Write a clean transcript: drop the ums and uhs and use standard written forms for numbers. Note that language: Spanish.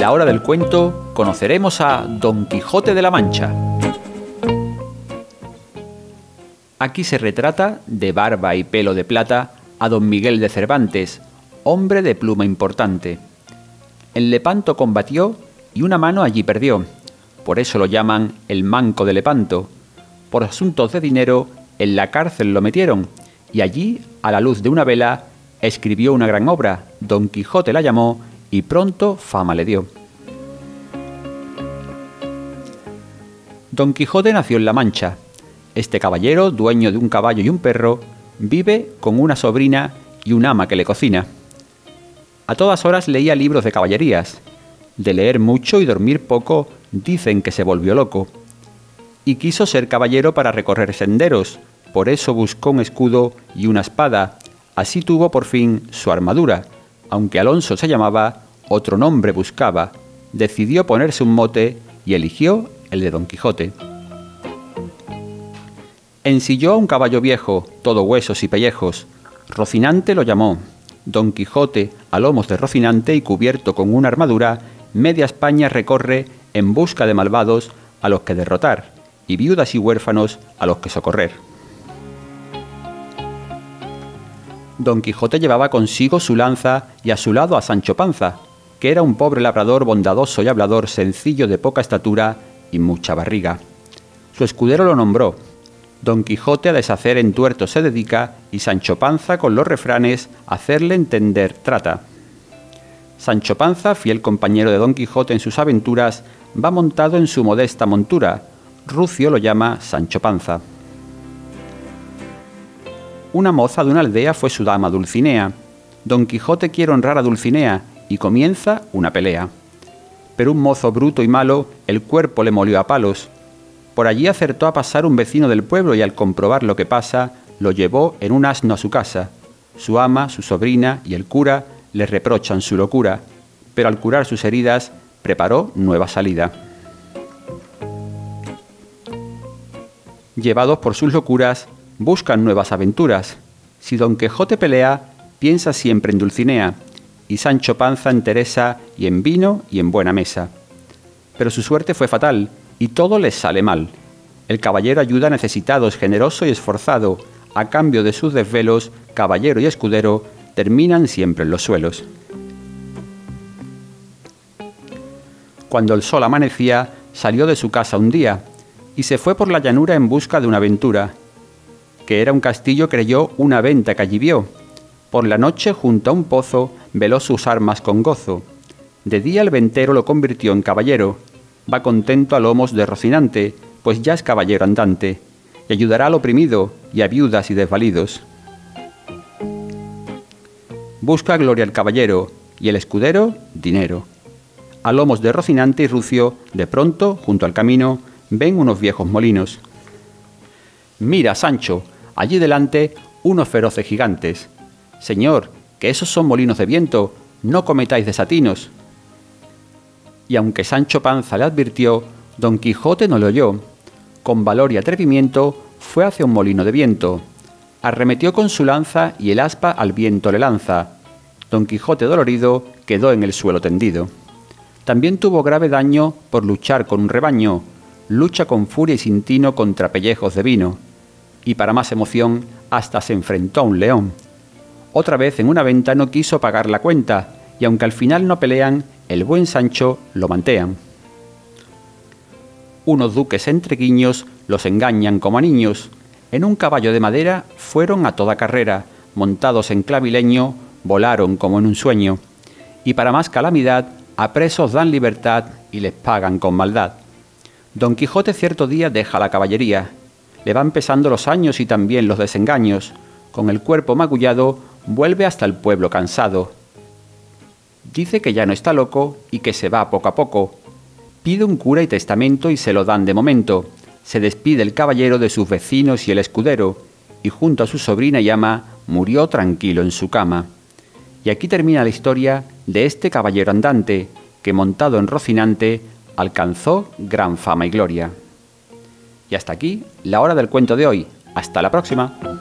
la hora del cuento conoceremos a Don Quijote de la Mancha. Aquí se retrata, de barba y pelo de plata, a Don Miguel de Cervantes, hombre de pluma importante. En Lepanto combatió y una mano allí perdió. Por eso lo llaman el Manco de Lepanto. Por asuntos de dinero en la cárcel lo metieron y allí, a la luz de una vela, escribió una gran obra. Don Quijote la llamó y pronto fama le dio. Don Quijote nació en La Mancha. Este caballero, dueño de un caballo y un perro, vive con una sobrina y un ama que le cocina. A todas horas leía libros de caballerías. De leer mucho y dormir poco, dicen que se volvió loco. Y quiso ser caballero para recorrer senderos, por eso buscó un escudo y una espada. Así tuvo por fin su armadura. Aunque Alonso se llamaba, otro nombre buscaba. Decidió ponerse un mote y eligió el de Don Quijote. Ensilló a un caballo viejo, todo huesos y pellejos. Rocinante lo llamó. Don Quijote, a lomos de Rocinante y cubierto con una armadura, media España recorre en busca de malvados a los que derrotar, y viudas y huérfanos a los que socorrer. Don Quijote llevaba consigo su lanza y a su lado a Sancho Panza, que era un pobre labrador bondadoso y hablador, sencillo, de poca estatura y mucha barriga. Su escudero lo nombró. Don Quijote a deshacer entuertos se dedica y Sancho Panza con los refranes a hacerle entender trata. Sancho Panza, fiel compañero de Don Quijote en sus aventuras, va montado en su modesta montura. Rucio lo llama Sancho Panza. Una moza de una aldea fue su dama Dulcinea. Don Quijote quiere honrar a Dulcinea y comienza una pelea. Pero un mozo bruto y malo el cuerpo le molió a palos. Por allí acertó a pasar un vecino del pueblo y al comprobar lo que pasa, lo llevó en un asno a su casa. Su ama, su sobrina y el cura le reprochan su locura, pero al curar sus heridas preparó nueva salida. Llevados por sus locuras, buscan nuevas aventuras. Si Don Quijote pelea, piensa siempre en Dulcinea, y Sancho Panza en Teresa y en vino y en buena mesa. Pero su suerte fue fatal, y todo les sale mal. El caballero ayuda a necesitados, generoso y esforzado. A cambio de sus desvelos, caballero y escudero terminan siempre en los suelos. Cuando el sol amanecía, salió de su casa un día, y se fue por la llanura en busca de una aventura. Que era un castillo creyó una venta que allí vio. Por la noche, junto a un pozo, veló sus armas con gozo. De día el ventero lo convirtió en caballero. Va contento a lomos de Rocinante, pues ya es caballero andante, y ayudará al oprimido y a viudas y desvalidos. Busca gloria el caballero, y el escudero, dinero. A lomos de Rocinante y Rucio, de pronto, junto al camino, ven unos viejos molinos. Mira, Sancho, allí delante, unos feroces gigantes. Señor, que esos son molinos de viento, no cometáis desatinos. Y aunque Sancho Panza le advirtió, Don Quijote no le oyó. Con valor y atrevimiento fue hacia un molino de viento. Arremetió con su lanza y el aspa al viento le lanza. Don Quijote dolorido quedó en el suelo tendido. También tuvo grave daño por luchar con un rebaño. Lucha con furia y sin tino contra pellejos de vino. Y para más emoción hasta se enfrentó a un león. Otra vez en una venta no quiso pagar la cuenta, y aunque al final no pelean, el buen Sancho lo mantean. Unos duques entre guiños los engañan como a niños. En un caballo de madera fueron a toda carrera, montados en clavileño, volaron como en un sueño. Y para más calamidad, a presos dan libertad y les pagan con maldad. Don Quijote cierto día deja la caballería. Le van pesando los años y también los desengaños. Con el cuerpo magullado, vuelve hasta el pueblo cansado. Dice que ya no está loco y que se va poco a poco. Pide un cura y testamento y se lo dan de momento. Se despide el caballero de sus vecinos y el escudero, y junto a su sobrina y ama murió tranquilo en su cama. Y aquí termina la historia de este caballero andante, que montado en Rocinante alcanzó gran fama y gloria. Y hasta aquí la hora del cuento de hoy. Hasta la próxima.